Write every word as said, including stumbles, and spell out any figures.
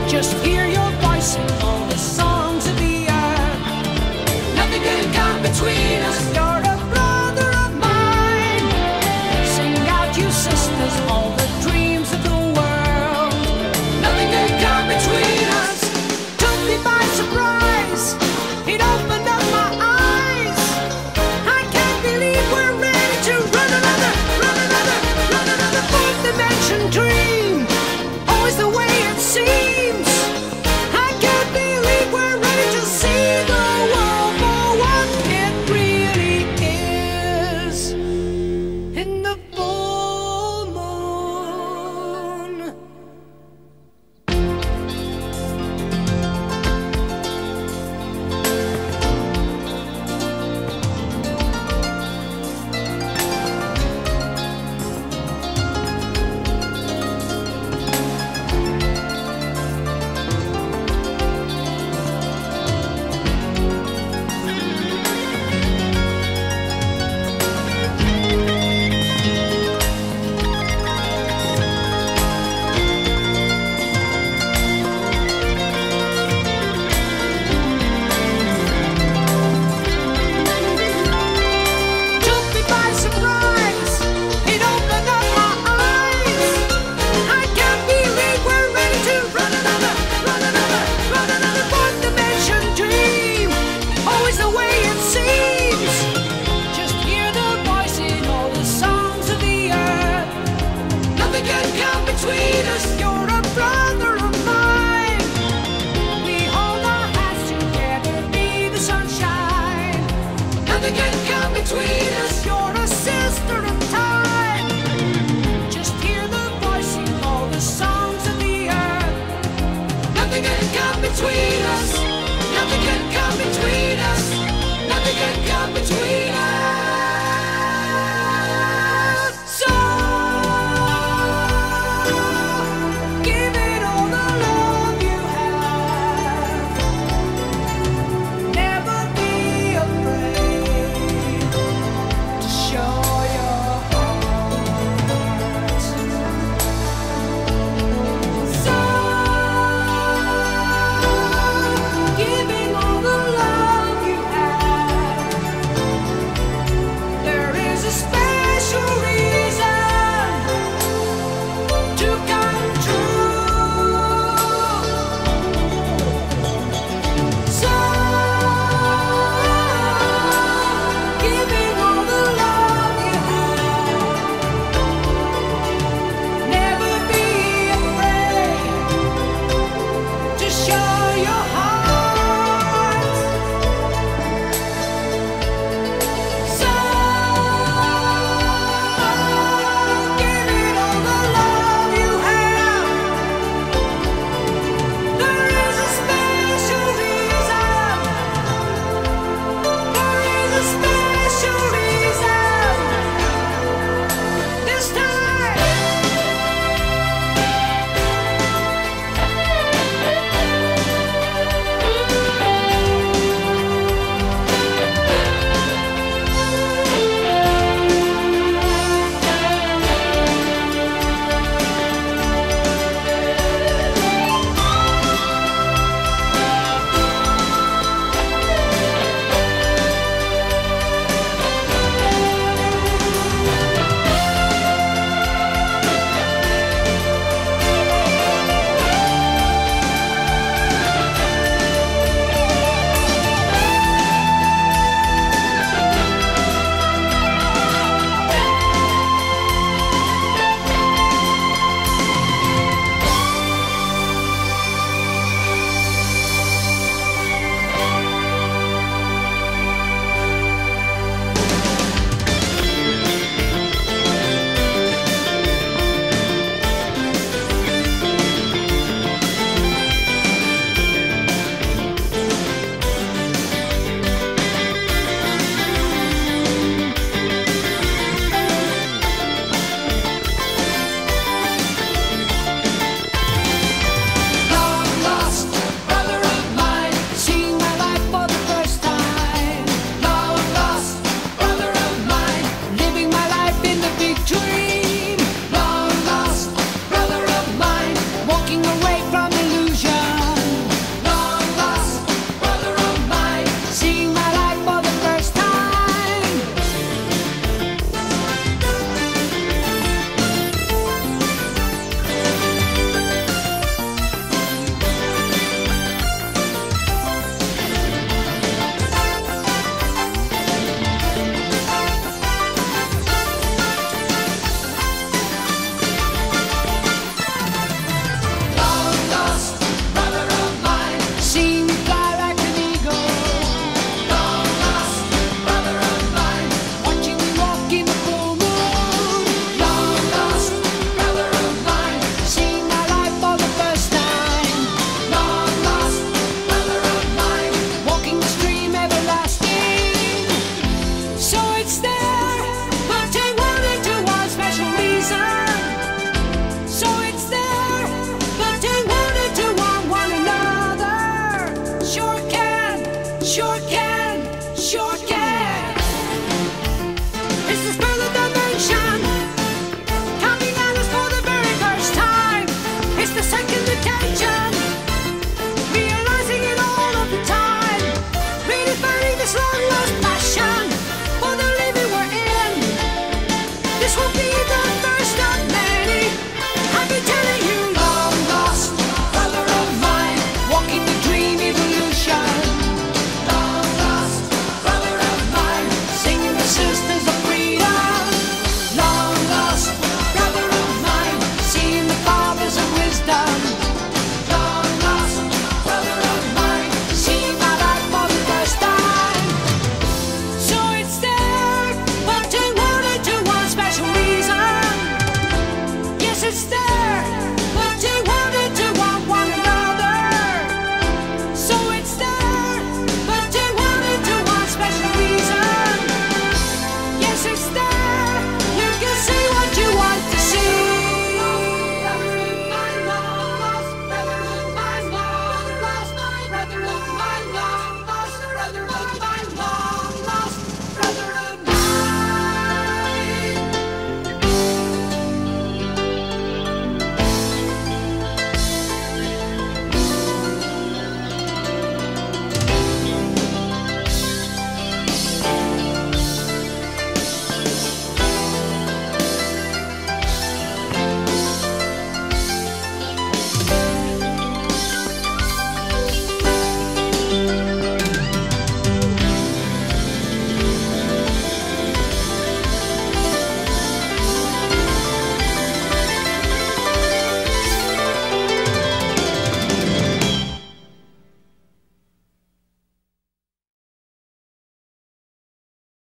Just hear your voice in all the songs of the earth. Nothing can come between us. You're a brother of mine. Sing out, you sisters, all the dreams of the world. Nothing can come between us. Took me by surprise. It opened up my eyes. I can't believe we're ready to run another, run another, run another fourth dimension dream. Always the way it seems. I can't believe we're ready to see the world for what it really is. In the full moon. Took me by surprise. It opened up my eyes. I can't believe we're ready to run another, run another, run another fourth dimension dream. Always the way it seems. Just hear the voice in all the songs of the earth. Nothing can come between us. You're a brother of mine. We hold our hands together, be the sunshine. Nothing can come between us. You're a sister of time. Just hear the voice in all the songs of the earth. Nothing can come between us. Nothing can come between us. Nothing can come between us. So give it all the love you have. Never be afraid to show your heart. So giving all the love you have. There is a special reason to come true. So giving all the love you have. Never be afraid to show your heart. So give it all the love you have. There is a special reason. There is a special reason. This time. Walking away